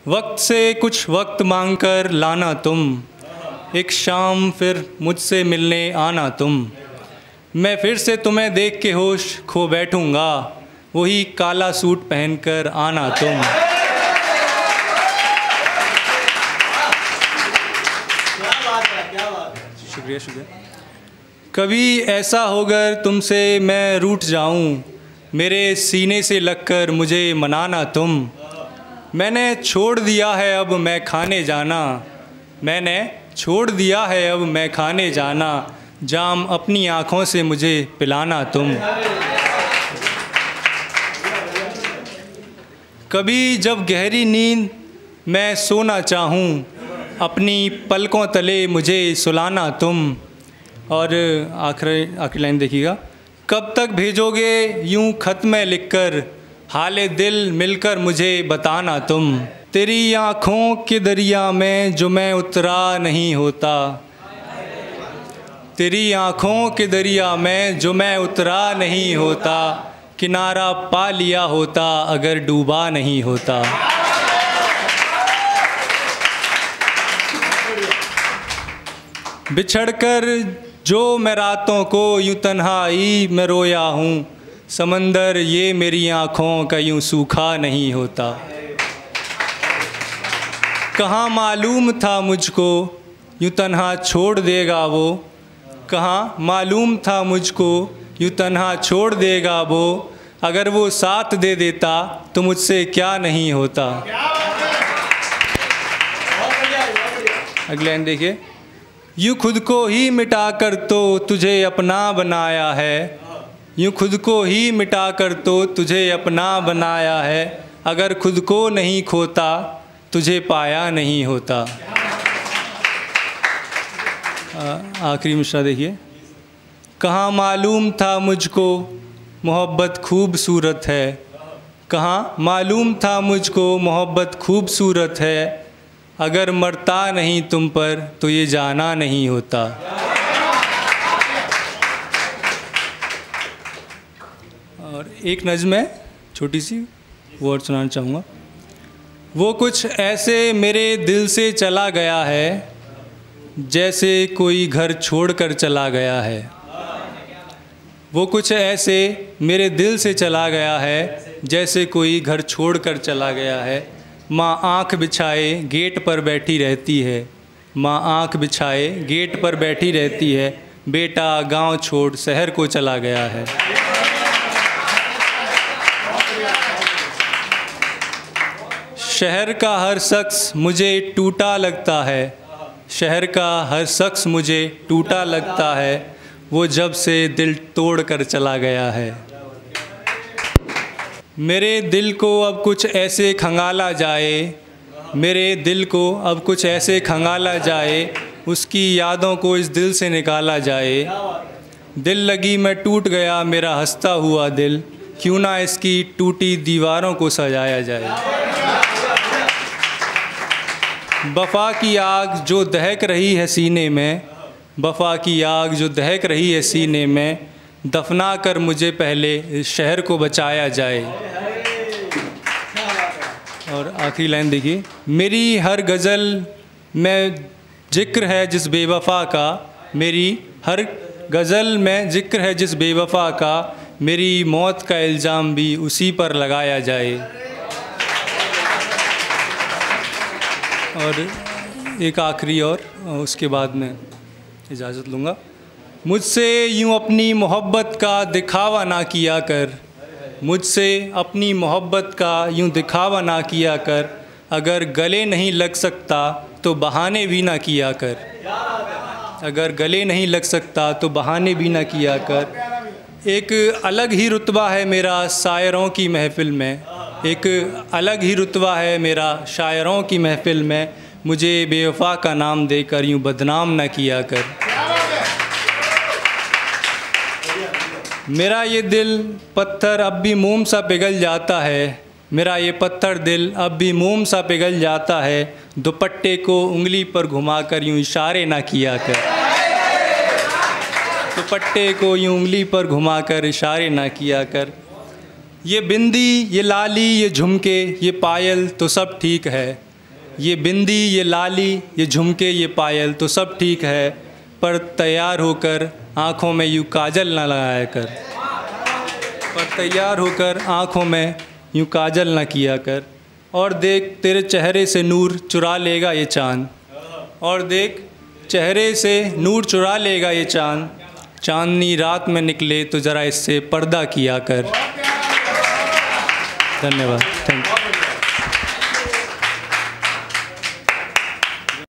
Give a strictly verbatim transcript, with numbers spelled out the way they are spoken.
वक्त से कुछ वक्त मांग कर लाना तुम, एक शाम फिर मुझसे मिलने आना तुम। मैं फिर से तुम्हें देख के होश खो बैठूंगा, वही काला सूट पहनकर आना तुम। शुक्रिया शुक्रिया। कभी ऐसा होकर तुमसे मैं रूठ जाऊं, मेरे सीने से लगकर मुझे मनाना तुम। मैंने छोड़ दिया है अब मैं खाने जाना, मैंने छोड़ दिया है अब मैं खाने जाना, जाम अपनी आँखों से मुझे पिलाना तुम। कभी जब गहरी नींद मैं सोना चाहूँ, अपनी पलकों तले मुझे सुलाना तुम। और आखिरी आखिरी लाइन देखिएगा। कब तक भेजोगे यूं खत में लिखकर, हाले दिल मिलकर मुझे बताना तुम। तेरी आँखों के दरिया में जो मैं उतरा नहीं होता, तेरी आँखों के दरिया में जो मैं उतरा नहीं होता, किनारा पा लिया होता अगर डूबा नहीं होता। बिछड़कर जो मैं रातों को यूं तन्हाई में रोया हूँ, समंदर ये मेरी आँखों का यूं सूखा नहीं होता। कहाँ मालूम था मुझको यूं तन्हा छोड़ देगा वो, कहाँ मालूम था मुझको यूं तन्हा छोड़ देगा वो, अगर वो साथ दे देता तो मुझसे क्या नहीं होता। अगले लाइन देखिए। यूँ खुद को ही मिटा कर तो तुझे अपना बनाया है, यूँ खुद को ही मिटा कर तो तुझे अपना बनाया है, अगर खुद को नहीं खोता तुझे पाया नहीं होता। आखिरी मिसरा देखिए। कहाँ मालूम था मुझको मोहब्बत खूबसूरत है, कहाँ मालूम था मुझको मोहब्बत खूबसूरत है, अगर मरता नहीं तुम पर तो ये जाना नहीं होता। और एक नज़्म है छोटी सी, वो और सुनाना चाहूँगा। वो कुछ ऐसे मेरे दिल से चला गया है, जैसे कोई घर छोड़कर चला गया है। वो कुछ ऐसे मेरे दिल से चला गया है, जैसे कोई घर छोड़कर चला गया है। माँ आँख बिछाए गेट पर बैठी रहती है, माँ आँख बिछाए गेट पर बैठी रहती है, बेटा गांव छोड़ शहर को चला गया है। शहर का हर शख्स मुझे टूटा लगता है, शहर का हर शख्स मुझे टूटा लगता है, वो जब से दिल तोड़ कर चला गया है। मेरे दिल को अब कुछ ऐसे खंगाला जाए, मेरे दिल को अब कुछ ऐसे खंगाला जाए, उसकी यादों को इस दिल से निकाला जाए। दिल लगी मैं टूट गया मेरा हंसता हुआ दिल, क्यों ना इसकी टूटी दीवारों को सजाया जाए। वफ़ा की आग जो दहक रही है सीने में, वफ़ा की आग जो दहक रही है सीने में, दफना कर मुझे पहले इस शहर को बचाया जाए। और आखिरी लाइन देखिए। मेरी हर गज़ल में जिक्र है जिस बेवफ़ा का, मेरी हर गज़ल में जिक्र है जिस बेवफ़ा का, मेरी मौत का इल्ज़ाम भी उसी पर लगाया जाए। और एक आखिरी और उसके बाद मैं इजाज़त लूँगा। मुझसे यूँ अपनी मोहब्बत का दिखावा ना किया कर, मुझसे अपनी मोहब्बत का यूँ दिखावा ना किया कर, अगर गले नहीं लग सकता तो बहाने भी ना किया कर, अगर गले नहीं लग सकता तो बहाने भी ना किया कर। एक अलग ही रुतबा है मेरा शायरों की महफ़िल में, एक अलग ही रुतबा है मेरा शायरों की महफ़िल में, मुझे बेवफ़ा का नाम देकर यूँ बदनाम ना किया कर। मेरा ये दिल पत्थर अब भी मोम सा पिघल जाता है, मेरा ये पत्थर दिल अब भी मोम सा पिघल जाता है, दुपट्टे को उंगली पर घुमाकर यूँ इशारे ना किया कर, दुपट्टे को यूँ उंगली पर घुमाकर इशारे ना किया कर। ये बिंदी, ये लाली, ये झुमके, ये पायल तो सब ठीक है, ये बिंदी, ये लाली, ये झुमके, ये पायल तो सब ठीक है, पर तैयार होकर आँखों में यूँ काजल ना लगाया कर। पर तैयार होकर आँखों में यूँ काजल ना किया कर। और देख तेरे चेहरे से नूर चुरा लेगा ये चाँद। और देख चेहरे से नूर चुरा लेगा ये चाँद। चाँदनी रात में निकले तो ज़रा इससे पर्दा किया कर। धन्यवाद। Thank you.